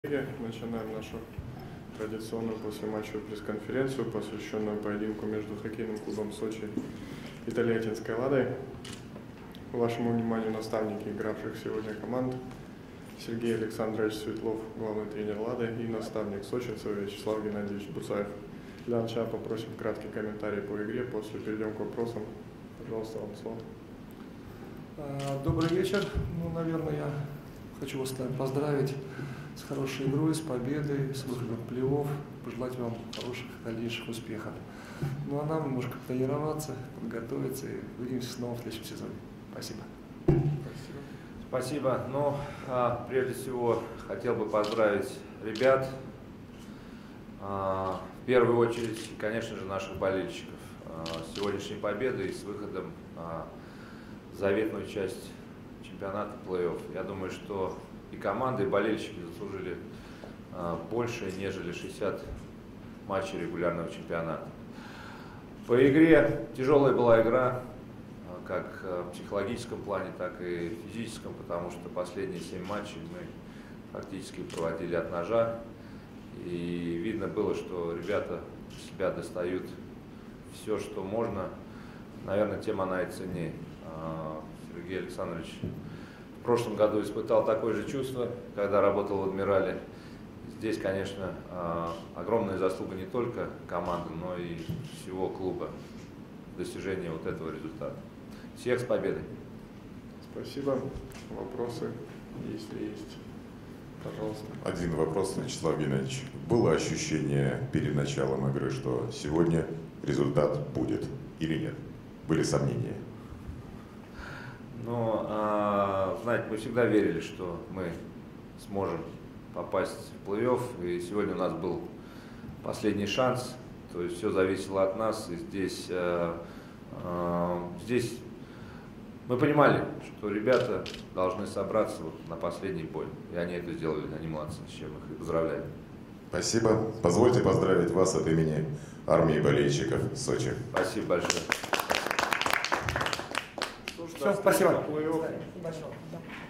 Начинаем нашу традиционную послематчевую пресс-конференцию, посвященную поединку между хоккейным клубом Сочи и Тольяттинской «Ладой». Вашему вниманию наставники игравших сегодня команд: Сергей Александрович Светлов, главный тренер «Лады», и наставник сочинцев Вячеслав Геннадьевич Буцаев. Для начала попросим краткий комментарий по игре, после перейдем к вопросам. Пожалуйста, вам слово. Добрый вечер. Наверное, я хочу вас поздравить с хорошей игрой, с победой, с выходом в плей-офф, пожелать вам хороших дальнейших успехов. А нам немножко тренироваться, подготовиться и увидимся снова в следующем сезоне. Спасибо. Спасибо. Прежде всего, хотел бы поздравить ребят, в первую очередь, конечно же, наших болельщиков с сегодняшней победой и с выходом в заветную часть чемпионата плей-офф. Я думаю, что и команды, и болельщики заслужили больше, нежели 60 матчей регулярного чемпионата. По игре тяжелая была игра, как в психологическом плане, так и в физическом, потому что последние 7 матчей мы фактически проводили от ножа. И видно было, что ребята себя достают все, что можно. Наверное, тем она и ценнее. Сергей Александрович в прошлом году испытал такое же чувство, когда работал в «Адмирале». Здесь, конечно, огромная заслуга не только команды, но и всего клуба в достижении вот этого результата. Всех с победой! Спасибо. Вопросы, если есть, пожалуйста. Один вопрос, Вячеслав Геннадьевич. Было ощущение перед началом игры, что сегодня результат будет или нет? Были сомнения? Знаете, мы всегда верили, что мы сможем попасть в плей-офф, и сегодня у нас был последний шанс, то есть все зависело от нас, и здесь мы понимали, что ребята должны собраться на последний бой, и они это сделали, они молодцы, с чем их и поздравляю. Спасибо. Позвольте поздравить вас от имени армии болельщиков Сочи. Спасибо большое. Все, спасибо. Плей-офф.